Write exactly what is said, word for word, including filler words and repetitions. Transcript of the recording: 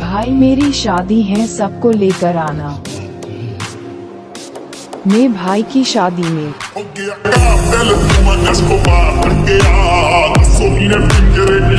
भाई मेरी शादी है, सबको लेकर आना। मैं भाई की शादी में